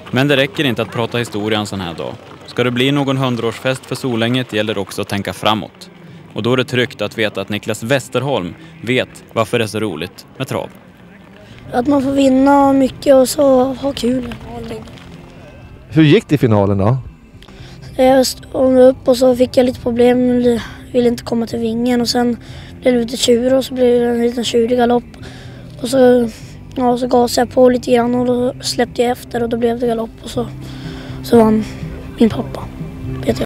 Men det räcker inte att prata historia en sån här dag. Ska det bli någon 100-årsfest för Solänget gäller det också att tänka framåt. Och då är det tryggt att veta att Niklas Westerholm vet varför det är så roligt med trav. Att man får vinna mycket och så ha kul. Hur gick det i finalen då? Jag stod upp och så fick jag lite problem. Jag ville inte komma till vingen och sen blev det lite tjur och så blev det en liten tjurig galopp. Och så gasade jag på lite grann och då släppte jag efter och då blev det galopp och så vann min pappa, Peter.